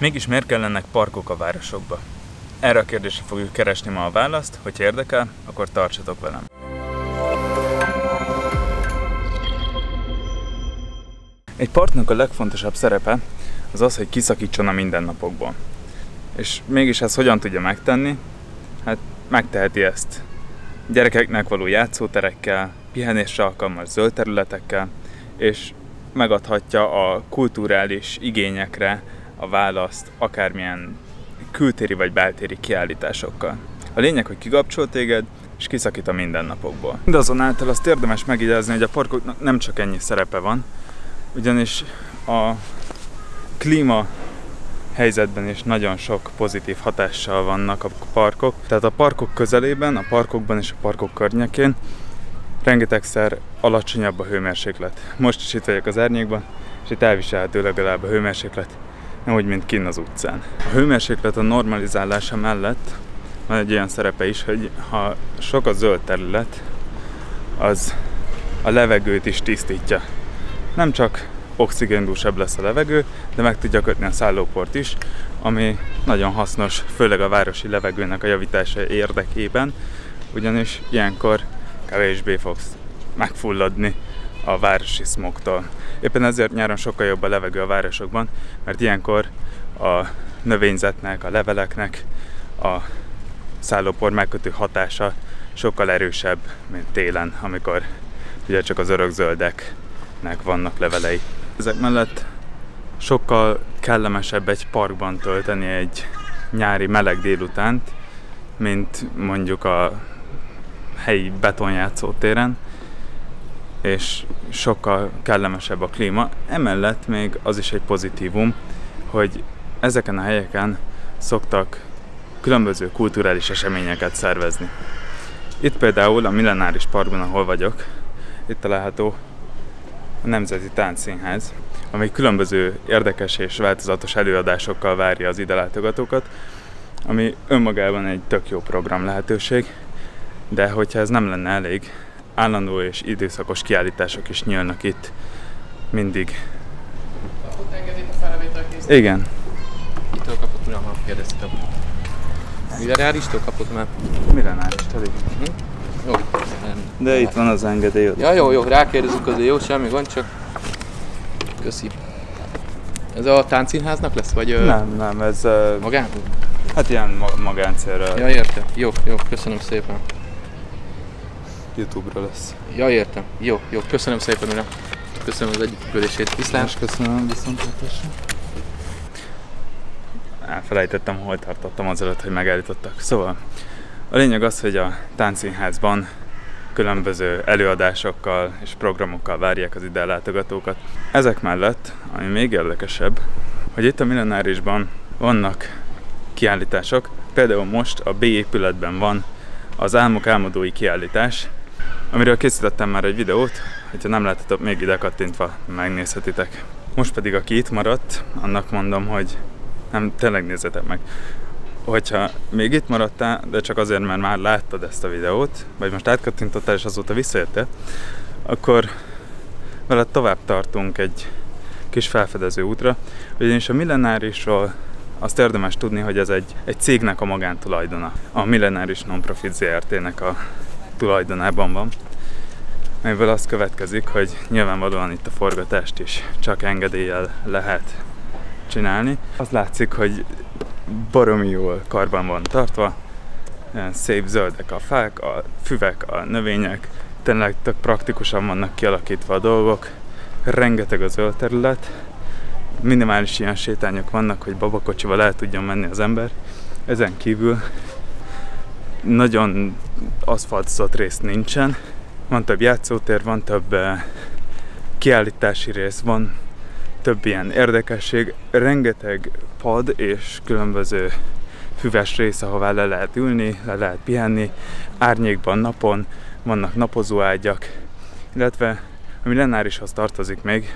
Mégis miért kellenek parkok a városokba? Erre a kérdésre fogjuk keresni ma a választ, hogyha érdekel, akkor tartsatok velem. Egy parknak a legfontosabb szerepe az az, hogy kiszakítson a mindennapokból. És mégis ezt hogyan tudja megtenni? Hát megteheti ezt gyerekeknek való játszóterekkel, pihenésre alkalmas zöld területekkel, és megadhatja a kulturális igényekre a választ akármilyen kültéri vagy beltéri kiállításokkal. A lényeg, hogy kikapcsol téged, és kiszakít a mindennapokból. Mindazonáltal azt érdemes megjegyezni, hogy a parkoknak nem csak ennyi szerepe van, ugyanis a klíma helyzetben is nagyon sok pozitív hatással vannak a parkok. Tehát a parkok közelében, a parkokban és a parkok környékén rengetegszer alacsonyabb a hőmérséklet. Most is itt vagyok az árnyékban, és itt elviselhető legalább a hőmérséklet, nem úgy, mint kinn az utcán. A hőmérséklet a normalizálása mellett van egy olyan szerepe is, hogy ha sok a zöld terület, az a levegőt is tisztítja. Nem csak oxigéndúsabb lesz a levegő, de meg tudja kötni a szállóport is, ami nagyon hasznos, főleg a városi levegőnek a javítása érdekében, ugyanis ilyenkor kevésbé fogsz megfulladni a városi smogtól. Éppen ezért nyáron sokkal jobb a levegő a városokban, mert ilyenkor a növényzetnek, a leveleknek a szállópor megkötő hatása sokkal erősebb, mint télen, amikor ugye csak az örökzöldeknek vannak levelei. Ezek mellett sokkal kellemesebb egy parkban tölteni egy nyári meleg délutánt, mint mondjuk a helyi betonjátszótéren, és sokkal kellemesebb a klíma. Emellett még az is egy pozitívum, hogy ezeken a helyeken szoktak különböző kulturális eseményeket szervezni. Itt például a Millenáris Parkban, ahol vagyok, itt található a Nemzeti Táncszínház, ami különböző érdekes és változatos előadásokkal várja az ide látogatókat, ami önmagában egy tök jó program lehetőség, de hogyha ez nem lenne elég, állandó és időszakos kiállítások is nyílnak itt mindig. Kapott engedélyt a felvétel készíteni? Igen. Kitől kapott, uram, ha kérdeztem? Millenáristól kapott már? Millenáristól, igen. Jó. De itt van az engedély. Ja, jó, rákérdezünk azért, jó, semmi gond, csak... Köszi. Ez a táncszínháznak lesz, vagy... Nem, ez... Magán? Hát ilyen magáncélra. Ja, értem. Jó, köszönöm szépen. YouTube-ra lesz. Ja, értem. Jó, köszönöm szépen, uram. Köszönöm az együttműködését. Viszlát. Köszönöm, viszontlátásra. Elfelejtettem, hol tartottam azelőtt, hogy megállítottak. Szóval, a lényeg az, hogy a táncszínházban különböző előadásokkal és programokkal várják az ide látogatókat. Ezek mellett, ami még érdekesebb, hogy itt a Millenárisban vannak kiállítások. Például most a B épületben van az Álmok álmodói kiállítás, amiről készítettem már egy videót, hogyha nem láttatok, még ide kattintva megnézhetitek. Most pedig aki itt maradt, annak mondom, hogy nem, tényleg nézzetek meg. Hogyha még itt maradtál, de csak azért, mert már láttad ezt a videót, vagy most átkattintottál és azóta visszajöttél, akkor veled tovább tartunk egy kis felfedező útra, ugyanis a Millenárisról azt érdemes tudni, hogy ez egy cégnek a magántulajdona. A Millenáris Non-Profit Zrt-nek a tulajdonában van, amiből az következik, hogy nyilvánvalóan itt a forgatást is csak engedéllyel lehet csinálni. Az látszik, hogy baromi jól karban van tartva, szép zöldek a fák, a füvek, a növények, tényleg tök praktikusan vannak kialakítva a dolgok, rengeteg a zöld terület, minimális ilyen sétányok vannak, hogy babakocsival el tudjon menni az ember. Ezen kívül nagyon aszfaltozott rész nincsen, van több játszótér, van több kiállítási rész, van több ilyen érdekesség, rengeteg pad és különböző füves rész, ahová le lehet ülni, le lehet pihenni, árnyékban, napon, vannak napozóágyak, illetve a Millenárishoz tartozik még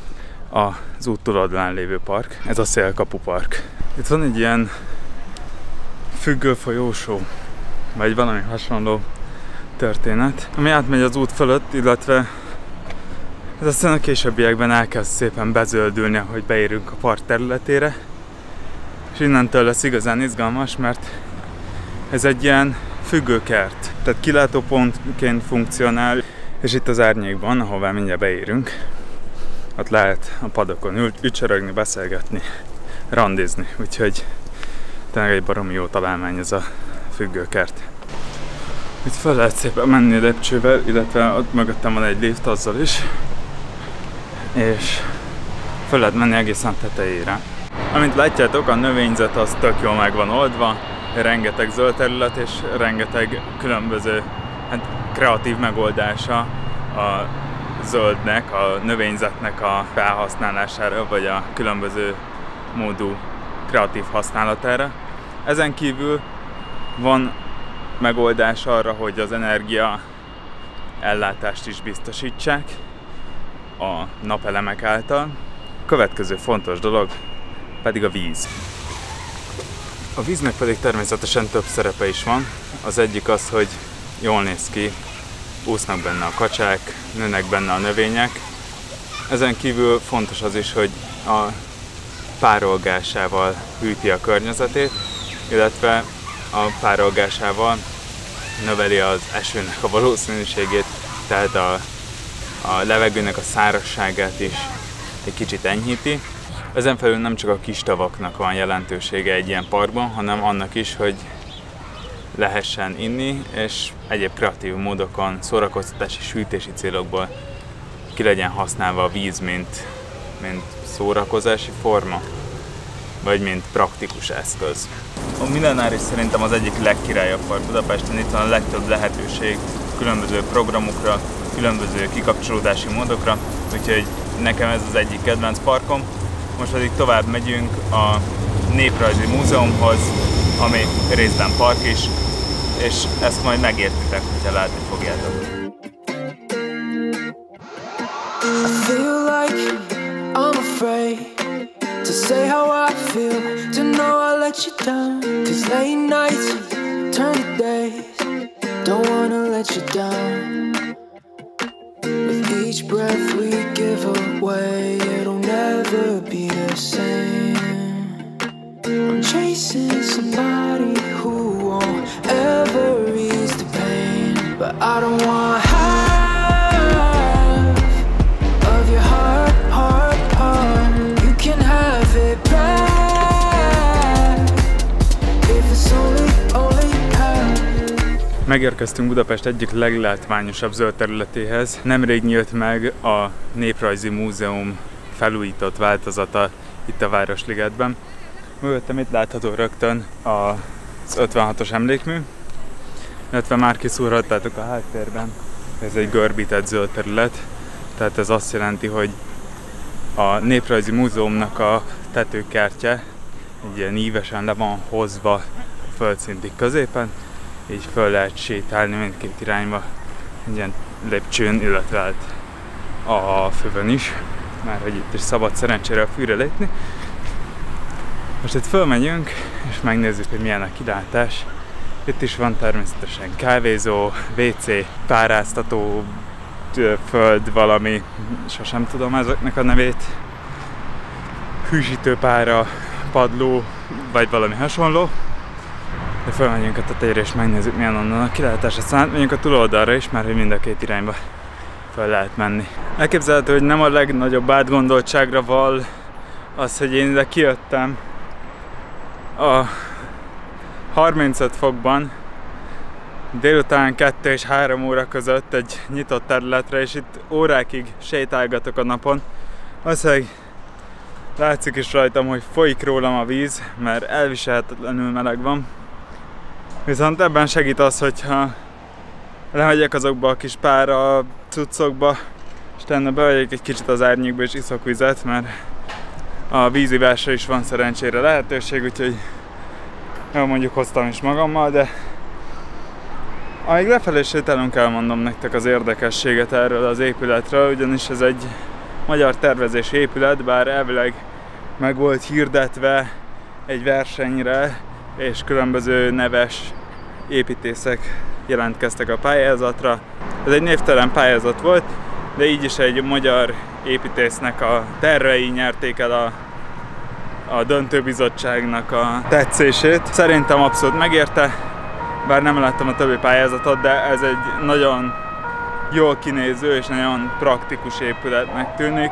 az út túloldalán lévő park, ez a Szélkapu Park. Itt van egy ilyen függő folyósó, vagy valami hasonló történet, ami átmegy az út fölött, illetve ez aztán a későbbiekben elkezd szépen bezöldülni, ahogy beérünk a park területére, És innentől lesz igazán izgalmas, mert ez egy ilyen függőkert. Tehát kilátópontként funkcionál, és itt az árnyékban, ahová mindjárt beérünk, ott lehet a padokon ücsörögni, beszélgetni, randizni. Úgyhogy tényleg egy baromi jó találmány ez a függőkert. Itt fel lehet szépen menni lépcsővel, illetve ott mögöttem van egy lift azzal is, és fel lehet menni egészen tetejére. Amint látjátok, a növényzet az tök jól meg van oldva, rengeteg zöld terület és rengeteg különböző kreatív megoldása a zöldnek, a növényzetnek a felhasználására, vagy a különböző módú kreatív használatára. Ezen kívül van megoldás arra, hogy az energia ellátást is biztosítsák a napelemek által. Következő fontos dolog pedig a víz. A víznek pedig természetesen több szerepe is van. Az egyik az, hogy jól néz ki, úsznak benne a kacsák, nőnek benne a növények. Ezen kívül fontos az is, hogy a párolgásával hűti a környezetét, illetve a párolgásával növeli az esőnek a valószínűségét, tehát a levegőnek a szárazságát is egy kicsit enyhíti. Ezen felül nem csak a kis tavaknak van jelentősége egy ilyen parkban, hanem annak is, hogy lehessen inni, és egyéb kreatív módokon, szórakoztatási, sütési célokból ki legyen használva a víz, mint szórakozási forma, vagy mint praktikus eszköz. A Millenáris szerintem az egyik legkirályabb park Budapesten, itt van a legtöbb lehetőség különböző programokra, különböző kikapcsolódási módokra, úgyhogy nekem ez az egyik kedvenc parkom. Most pedig tovább megyünk a Néprajzi Múzeumhoz, ami részben park is, és ezt majd megértitek, hogyha látni fogjátok. I feel like I'm afraid to say how I feel, to know I let you down. 'Cause late nights turn to days, don't wanna let you down. With each breath we give away, it'll never be the same. I'm chasing somebody who won't ever ease the pain, but I don't want half of your heart, heart, heart. You can have it back if it's only half. Megérkeztünk Budapest egyik leglátványosabb zöld területéhez. Nemrég nyílt meg a Néprajzi Múzeum felújított változata itt a Városligetben. Mögöttem itt látható rögtön az 56-os emlékmű, illetve már kiszúrhattátok a háttérben. Ez egy görbített zöld terület, tehát ez azt jelenti, hogy a Néprajzi Múzeumnak a tetőkertje egy ilyen ívesen le van hozva a földszintig középen, így föl lehet sétálni mindkét irányba, egy ilyen lépcsőn, illetve hát a fövön is, már hogy itt is szabad szerencsére a fűre lépni. Most itt fölmegyünk, és megnézzük, hogy milyen a kilátás. Itt is van természetesen kávézó, WC, páráztató föld, valami, sosem tudom ezeknek a nevét, hűsítőpára, padló, vagy valami hasonló. De fölmegyünk a tetejére, és megnézzük, milyen onnan a kilátás. Aztán átmegyünk a túloldalra is, mert hogy mind a két irányba fel lehet menni. Elképzelhető, hogy nem a legnagyobb átgondoltságra val az, hogy én ide kijöttem a 35 fokban délután 2 és 3 óra között egy nyitott területre, és itt órákig sétálgatok a napon. Valószínűleg látszik is rajtam, hogy folyik rólam a víz, mert elviselhetetlenül meleg van. Viszont ebben segít az, hogyha lemegyek azokba a kis pára cuccokba, és tenne bevegyek egy kicsit az árnyékba és iszok vizet, mert a vízivásra is van szerencsére lehetőség, úgyhogy jó, mondjuk hoztam is magammal, de amíg lefelé sétálunk, elmondom nektek az érdekességet erről az épületről, ugyanis ez egy magyar tervezési épület, bár elvileg meg volt hirdetve egy versenyre, és különböző neves építészek jelentkeztek a pályázatra. Ez egy névtelen pályázat volt, de így is egy magyar építésznek a tervei nyerték el a döntőbizottságnak a tetszését. Szerintem abszolút megérte, bár nem láttam a többi pályázatot, de ez egy nagyon jól kinéző és nagyon praktikus épületnek tűnik.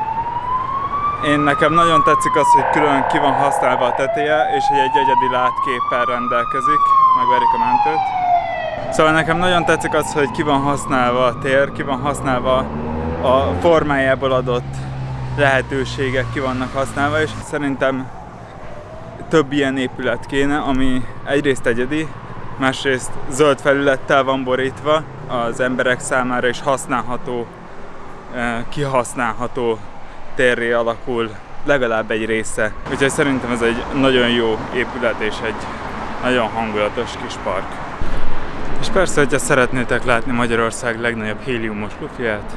Nekem nagyon tetszik az, hogy külön ki van használva a teteje, és hogy egy egyedi látképpel rendelkezik, megverik a mentőt. Szóval nekem nagyon tetszik az, hogy ki van használva a tér, ki van használva a formájából adott lehetőségek ki vannak használva, és szerintem több ilyen épület kéne, ami egyrészt egyedi, másrészt zöld felülettel van borítva, az emberek számára is használható, kihasználható térré alakul legalább egy része. Úgyhogy szerintem ez egy nagyon jó épület és egy nagyon hangulatos kis park. És persze, hogyha szeretnétek látni Magyarország legnagyobb héliumos lufiját,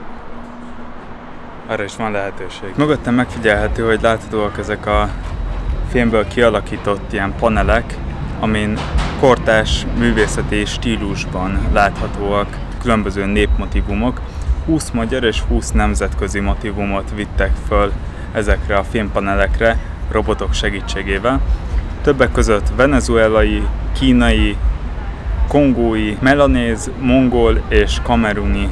arra is van lehetőség. Mögöttem megfigyelhető, hogy láthatóak ezek a fémből kialakított ilyen panelek, amin kortárs művészeti stílusban láthatóak különböző népmotívumok. 20 magyar és 20 nemzetközi motívumot vittek föl ezekre a fémpanelekre robotok segítségével. Többek között venezuelai, kínai, kongói, melanéz, mongol és kameruni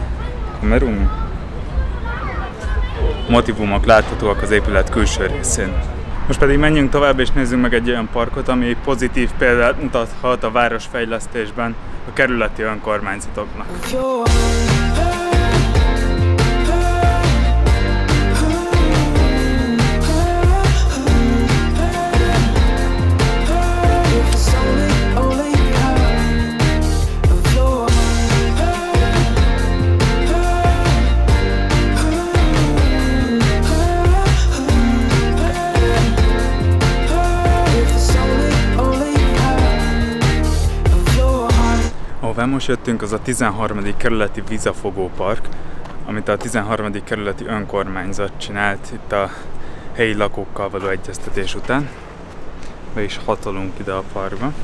motívumok láthatóak az épület külső részén. Most pedig menjünk tovább és nézzünk meg egy olyan parkot, ami pozitív példát mutathat a városfejlesztésben a kerületi önkormányzatoknak. Ahová most jöttünk, az a 13. kerületi vízafogó park, amit a 13. kerületi önkormányzat csinált itt a helyi lakókkal való egyeztetés után. Be is hatolunk ide a parkba.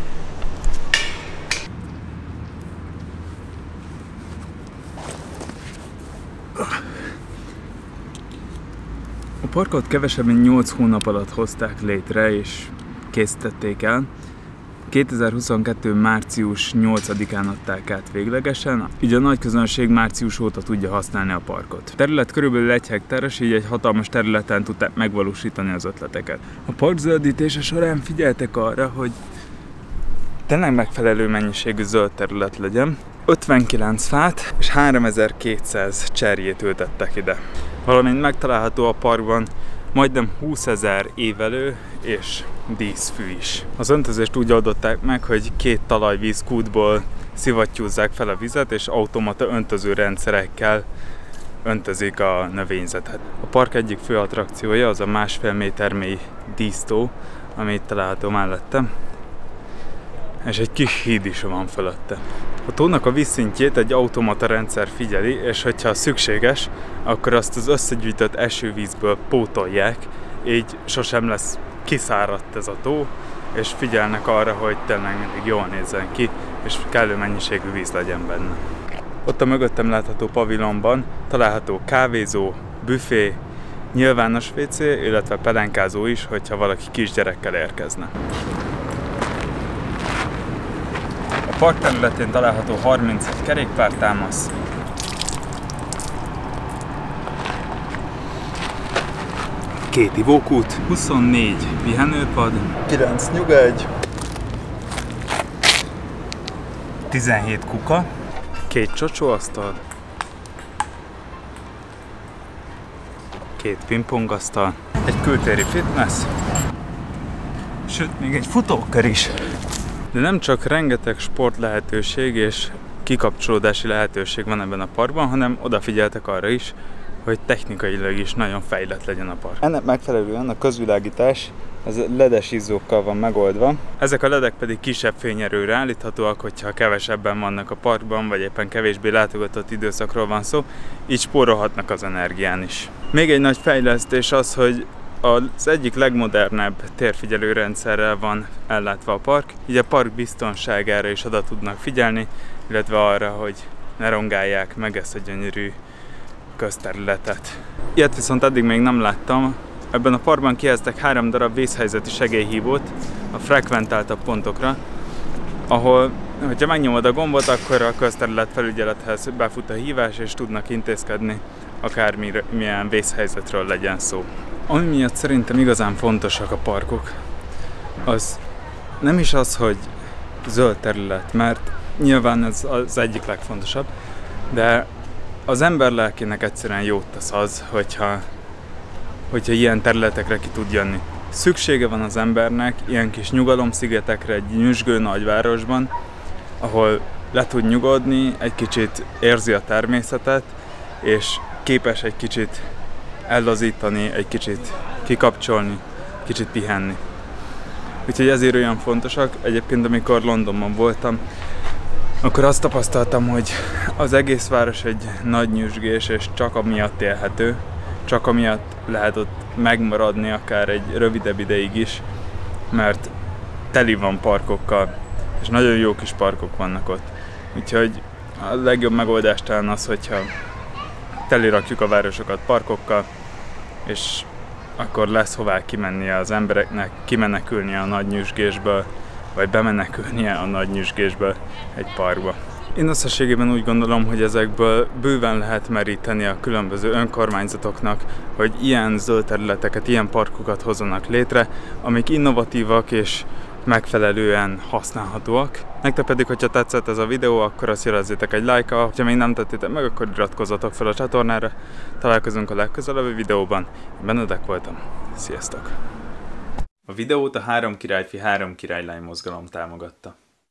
A parkot kevesebb mint 8 hónap alatt hozták létre és készítették el. 2022. március 8-án adták át véglegesen, így a nagy közönség március óta tudja használni a parkot. A terület körülbelül 1 hektáros, így egy hatalmas területen tudták megvalósítani az ötleteket. A park zöldítése során figyeltek arra, hogy tényleg megfelelő mennyiségű zöld terület legyen. 59 fát és 3200 cserjét ültettek ide. Valamint megtalálható a parkban majdnem 20 000 évelő és díszfű is. Az öntözést úgy oldották meg, hogy 2 talajvízkútból szivattyúzzák fel a vizet, és automata öntöző rendszerekkel öntözik a növényzetet. A park egyik fő attrakciója az a 1,5 méter mély dísztó, ami itt található mellettem, és egy kis híd is van fölötte. A tónak a vízszintjét egy automata rendszer figyeli, és hogyha szükséges, akkor azt az összegyűjtött esővízből pótolják, így sosem lesz kiszáradt ez a tó, és figyelnek arra, hogy tényleg mindig jól nézzen ki, és kellő mennyiségű víz legyen benne. Ott a mögöttem látható pavilonban található kávézó, büfé, nyilvános WC, illetve pelenkázó is, hogyha valaki kisgyerekkel érkezne. A park területén található 31 kerékpártámasz, 2 ivókút, 24 pihenőpad, 9 nyugegy, 17 kuka, 2 csocsóasztal, 2 pingpongasztal, egy kültéri fitness, sőt, még egy futókör is. De nem csak rengeteg sport lehetőség és kikapcsolódási lehetőség van ebben a parkban, hanem odafigyeltek arra is, hogy technikailag is nagyon fejlett legyen a park. Ennek megfelelően a közvilágítás ez ledes izzókkal van megoldva. Ezek a ledek pedig kisebb fényerőre állíthatóak, hogyha kevesebben vannak a parkban, vagy éppen kevésbé látogatott időszakról van szó, így spórolhatnak az energián is. Még egy nagy fejlesztés az, hogy az egyik legmodernebb térfigyelő rendszerrel van ellátva a park, így a park biztonságára is oda tudnak figyelni, illetve arra, hogy ne rongálják meg ezt a gyönyörű közterületet. Ilyet viszont eddig még nem láttam, Ebben a parkban kihelyeztek 3 darab vészhelyzeti segélyhívót a frekventáltabb pontokra, ahol, hogyha megnyomod a gombot, akkor a közterület felügyelethez befut a hívás, és tudnak intézkedni, akármilyen vészhelyzetről legyen szó. Ami miatt szerintem igazán fontosak a parkok, az nem is az, hogy zöld terület, mert nyilván ez az egyik legfontosabb, de az ember lelkének egyszerűen jót tesz az, hogyha ilyen területekre ki tud jönni. Szüksége van az embernek ilyen kis nyugalomszigetekre egy nyüzsgő nagyvárosban, ahol le tud nyugodni, egy kicsit érzi a természetet, és képes egy kicsit ellazítani, egy kicsit kikapcsolni, kicsit pihenni. Úgyhogy ezért olyan fontosak. Egyébként amikor Londonban voltam, akkor azt tapasztaltam, hogy az egész város egy nagy nyüzsgés, és csak amiatt élhető, csak amiatt lehet ott megmaradni akár egy rövidebb ideig is, mert teli van parkokkal, és nagyon jó kis parkok vannak ott. Úgyhogy a legjobb megoldás talán az, hogyha telirakjuk a városokat parkokkal, és akkor lesz hová kimennie az embereknek, kimenekülnie a nagy nyüzsgésből, vagy bemenekülnie a nagy nyüzsgésből egy parkba. Én összességében úgy gondolom, hogy ezekből bőven lehet meríteni a különböző önkormányzatoknak, hogy ilyen zöld területeket, ilyen parkokat hozzanak létre, amik innovatívak és megfelelően használhatóak. Nektek pedig, hogyha tetszett ez a videó, akkor azt jelezzétek egy lájkkal, ha még nem tettétek meg, akkor iratkozzatok fel a csatornára. Találkozunk a legközelebbi videóban. Én Benedek voltam. Sziasztok! A videót a 3 királyfi, 3 királylány mozgalom támogatta.